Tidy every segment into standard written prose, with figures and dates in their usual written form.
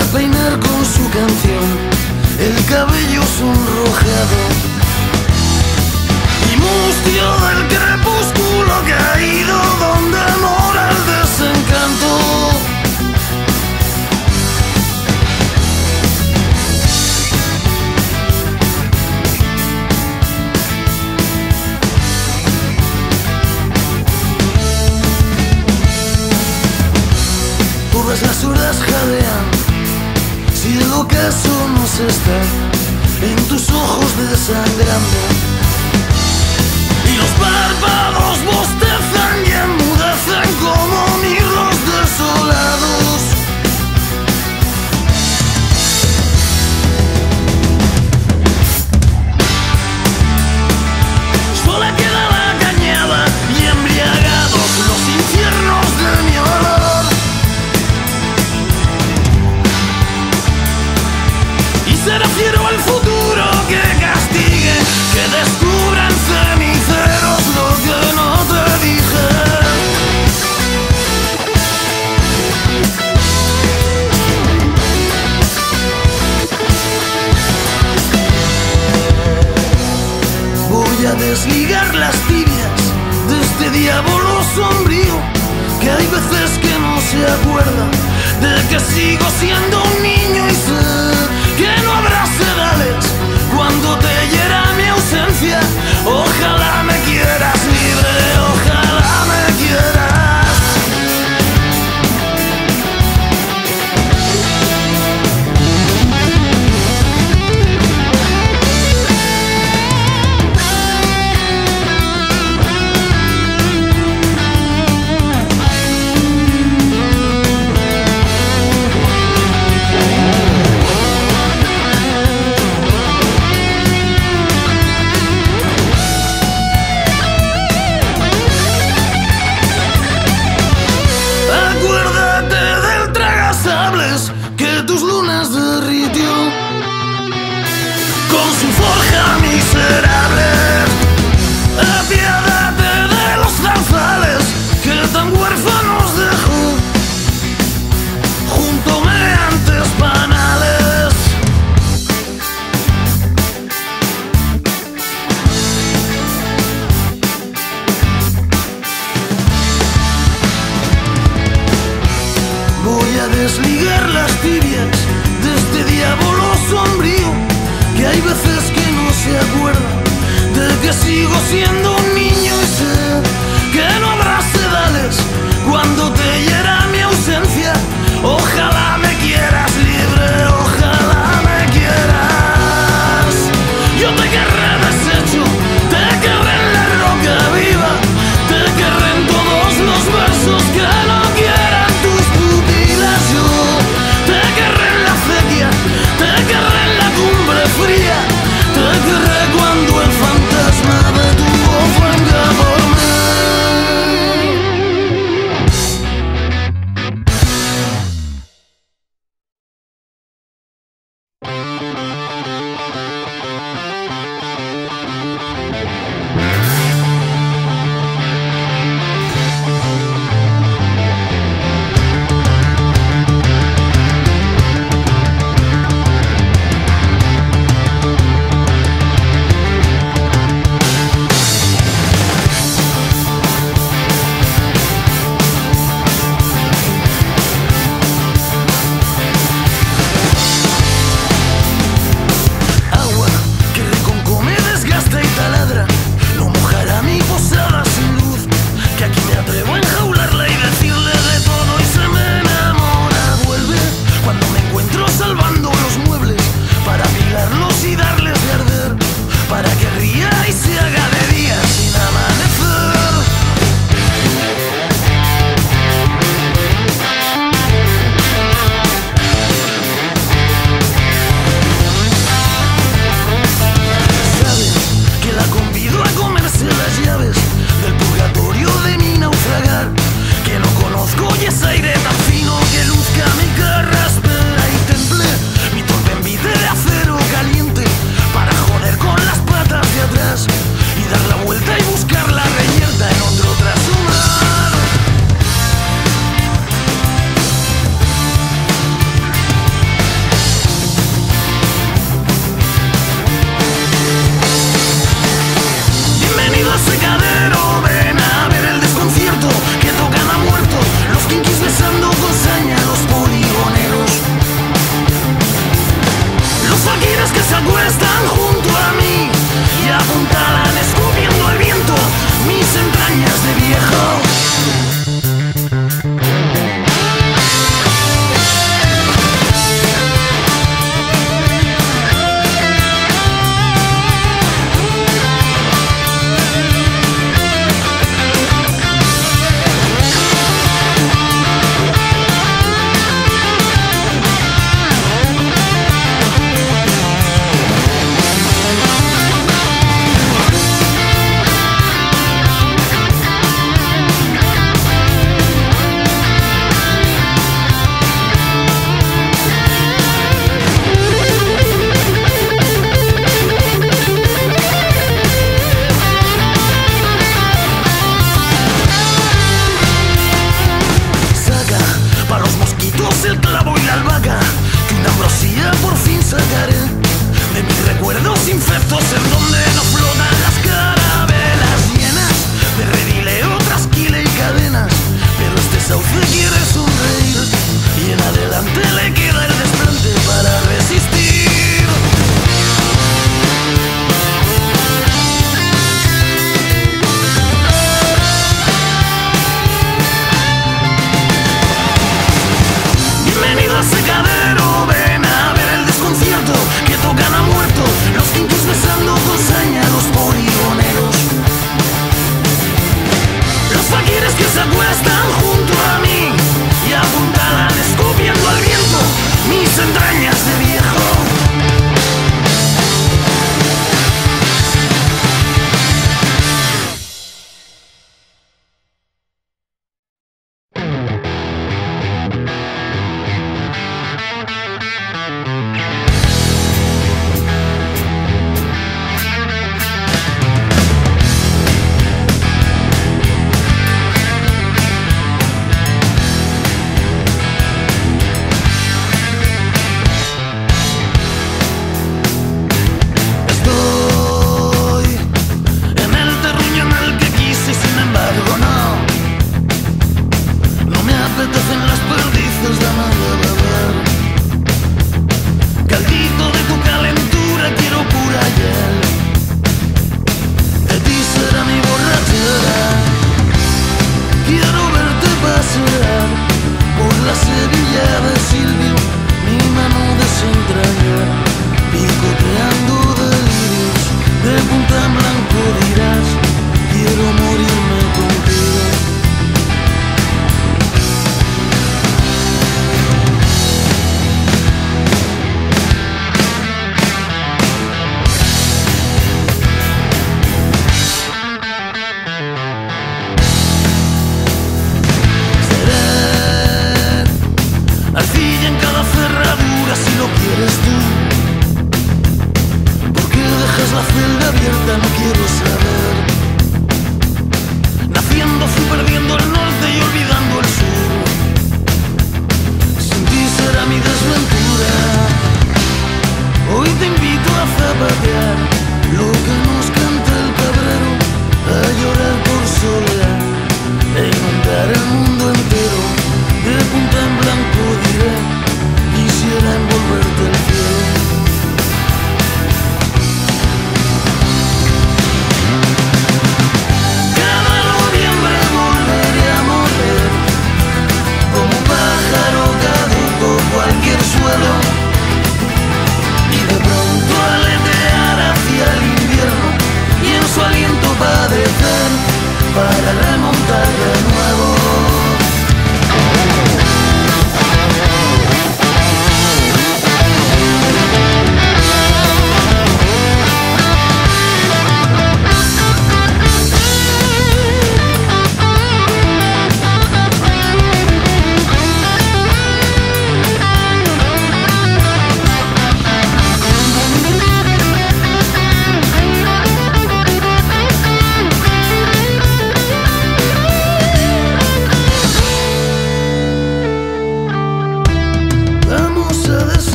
peinar con su canción el cabello sonrojado. Y mustio del crepúsculo caído donde mora el desencanto. Todas las horas jadean, si el ocaso no se está en tus ojos desangrando. Y los párpados bostezan y enmudecen como mirlos desolados. Solo queda la cañada y embriagados los infiernos de mi olor. Y será fiero el futuro que castigue, que descubra en ceniceros lo que no te dije. Voy a desligar las tibias de este diablo sombrío, que hay veces que no se acuerda de que sigo siendo un niño y sé que no habrá sedales cuando te hiera mi ausencia. Ojalá me quieras libre, ojalá me quieras. Desligar las tibias de este diablo sombrío, que hay veces que no se acuerda de que sigo siendo un niño y sé que no habrá sedales cuando te hiera mi ausencia. Ojalá me quieras libre, ojalá me quieras. Yo te querré deshecho, te querré en la roca viva, te querré en todos los versos que no quieran tus pupilas. Yo te querré en la acequia, te querré en la cumbre fría, te querré cuando el fantasma de tu voz venga por mí. y la albahaca, que una ambrosía por fin sacaré de mis recuerdos infectos, en donde no flotan las carabelas llenas de redileo, trasquile y cadenas. Pero este sauce quiere sonreír y en adelante le queda el desplante para resistir. Bienvenido a Secadero, ven a ver el desconcierto que tocan a muerto, los tintos besando con saña, los poligoneros, los faquires que se acuestan junto a mí y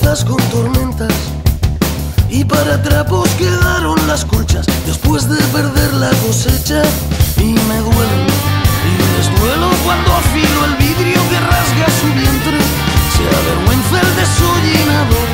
bocas con tormentas y para trapos quedaron las colchas después de perder la cosecha. Y me duelen y les duelo cuando afilo el vidrio que rasga su vientre. Se avergüenza el desollinador